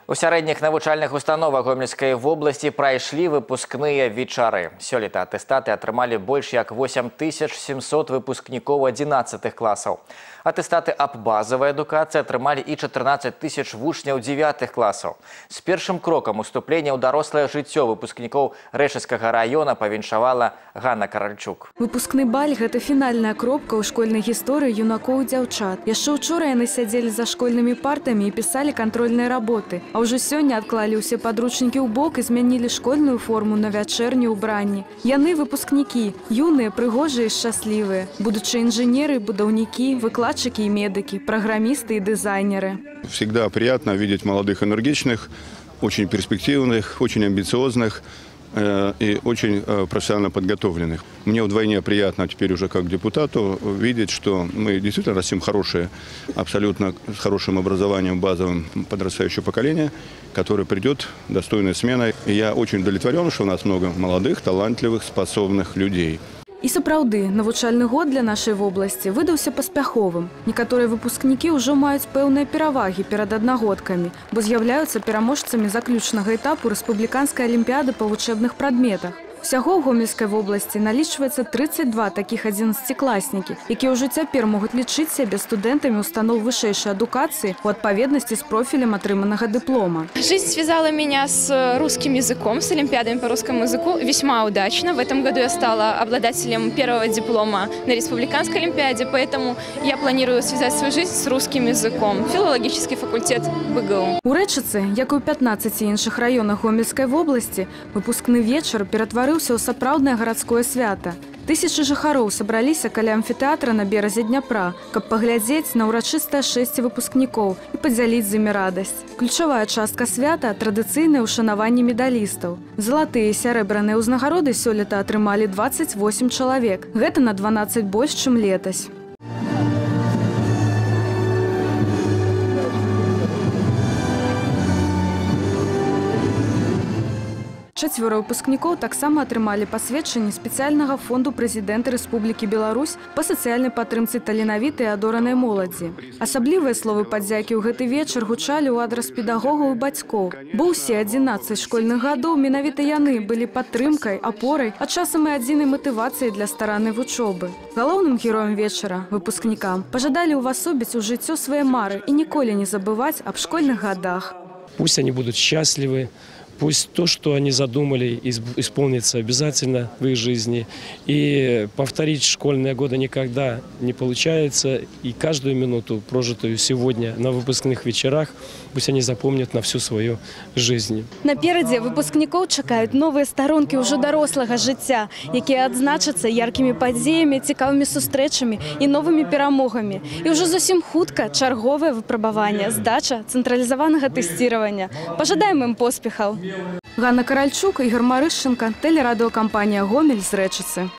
У сярэдніх навучальных установах Гомельскай вобласці прайшлі выпускныя вечары. Сёлета атэстаты атрымалі больш як 8700 выпускнікоў 11 класаў. Атэстаты аб базавай адукацыі атрымалі і 14 000 вучняў 9 класаў. З першым крокам уступлення ў дарослае жыццё выпускнікоў Рэчыцкага раёна павіншавала Ганна Каральчук. Выпускны баль – гэта фінальная кропка ў школьнай гісторыі юнакоў і дзяўчат. Яшчэ учора яны сядзелі за школьнымі партамі і пісалі кантрольныя работы. А ўжо сёння адклалі ўсе падручнікі ў бок і змянілі школьную форму на вячэрні ўбранні. Яны выпускнікі, юныя, прыгожыя і шчаслівыя. Будучыя инженеры, будаўнікі, выкладчыкі и медики, программисты и дизайнеры. Всегда приятно видеть молодых, энергичных, очень перспективных, очень амбициозных и очень профессионально подготовленных. Мне вдвойне приятно теперь уже как депутату видеть, что мы действительно растим хорошее, абсолютно с хорошим образованием базовым подрастающее поколение, которое придет достойной сменой. И я очень удовлетворен, что у нас много молодых, талантливых, способных людей. І сапраўды, навучальны год для нашай вобласці выдаўся паспяховым. Некаторыя выпускнікі ўжо маюць пэўныя перавагі перад аднагодкамі, бо з'яўляюцца пераможцамі заключнага этапу рэспубліканскай алімпіяды па вучэбных прадметах. Всяго ў Гомельскай вобласці налічваецца 32 такіх 11-класнікі, якія ўжо цяпер могуць лічыць сябе студэнтамі устаноў вышэйшай адукацыі у адпаведнасці з профілем атрыманага дыплома. Жизнь связала меня с русским языком, с олимпиадами по русскому языку весьма удачно. В этом году я стала обладателем первого диплома на республиканской олимпиаде, поэтому я планирую связать свою жизнь с русским языком. Филологический факультет БГУ. У Рэчыцы, як і ў 15 іншых раёнах Гомельскай вобласці, выпускны вечар ператварыўся ў сапраўднае гарадское свята. Тысячы жыхароў сабраліся каля амфітэатра на беразе Дняпра, каб паглядзець на ўрачыстае шэсце выпускнікоў і падзяліць з імі радасць. Ключавая частка свята – традыцыйнае ўшанаванне медалістаў. Залатыя і сярэбраныя ўзнагароды сёлета атрымалі 28 чалавек. Гэта на 12 больш, чым летась. Чацвёра выпускнікоў таксама атрымалі пасведчанне спецыяльнага фонду прэзідэнта Рэспублікі Беларусь па сацыяльнай падтрымцы таленавітай і адоранай моладзі. Асаблівыя словы падзякі ў гэты вечар гучалі ў адрас педагогаў і бацькоў, бо ўсе 11 школьных гадоў менавіта яны былі падтрымкай, апорай, а часам і адзінай матывацыяй для стараннай вучобы. Галоўным героем вечара, выпускнікам, пажадалі ўвасобіць у жыццё свае мары і ніколі не забываць аб школьных гадах. Пусть они будут счастливы. Пусть то, что они задумали, исполнится обязательно в их жизни. И повторить школьные годы никогда не получается. И каждую минуту, прожитую сегодня на выпускных вечерах, пусть они запомнят на всю свою жизнь. Наперадзе выпускнікоў чакаюць новыя старонкі ўжо дарослага жыцця, якія адзначацца яркімі падзеямі, цікавымі сустрэчамі і новымі перамогамі. І ўжо зусім хутка чарговае выпрабаванне, здача цэнтралізаванага тэсціравання. Пажадаем ім поспехаў. Ганна Каральчук, Ігор Марышченко, тэлерадыёкампанія «Гомель» з Рэчыцы.